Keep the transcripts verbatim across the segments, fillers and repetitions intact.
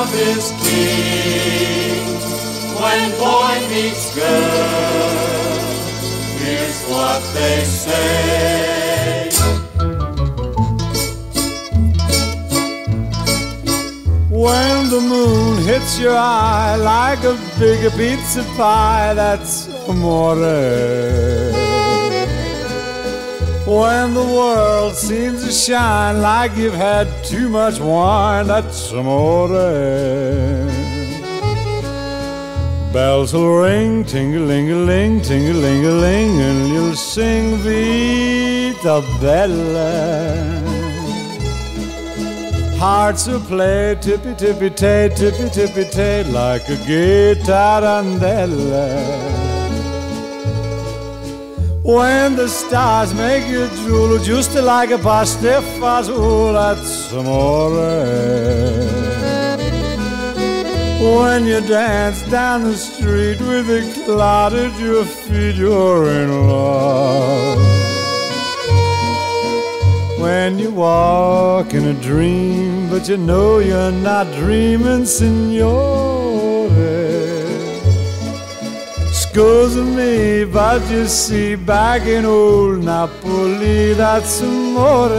love is king. When boy meets girl, here's what they say. When the moon hits your eye like a big pizza pie, that's amore. When the world seems to shine like you've had too much wine, that's amore. Bells will ring, ting-a-ling-a-ling, ting-a-ling-a-ling, and you'll sing Vita Bella. Hearts will play tippy-tippy-tay, tippy-tippy-tay, like a gay tarantella. When the stars make you drool, just like a pasta fazool, that's amore. When you dance down the street with a cloud at your feet, you're in love. When you walk in a dream, but you know you're not dreaming, signore. Scusa me, but you see, back in old Napoli, that's amore.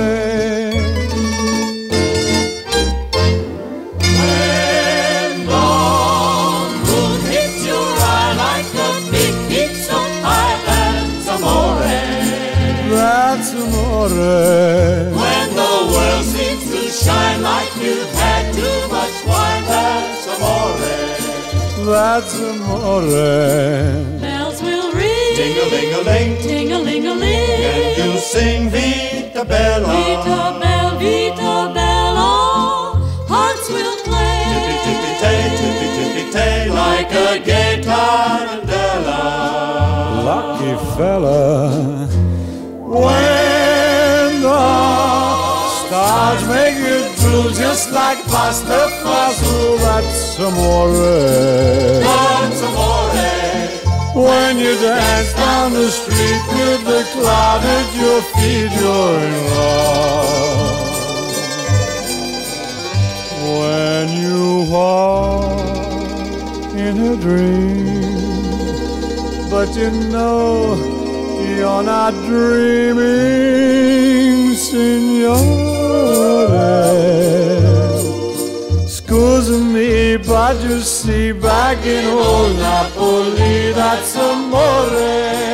When the moon hits your eye like a big pizza pie, that's amore. That's amore. When the world seems to shine like you've had too much wine, that's amore. That's amore. Bells will ring, Ting-a-ling-a-ling, ting-a-ling-a-ling, and you'll sing Vita Bella. Vita Bella, Vita Bella. Hearts will play, Tippy-tippy-tay, tippy-tippy-tay, like a gay tarantella. Lucky fella. When the stars make you drool, just like pasta fazool, that's amore. That's amore. When you dance down the street with the cloud at your feet, you're in love. When you walk in a dream, but you know you're not dreaming, signore. Scusa me, but you see, back in old Napoli, that's amore.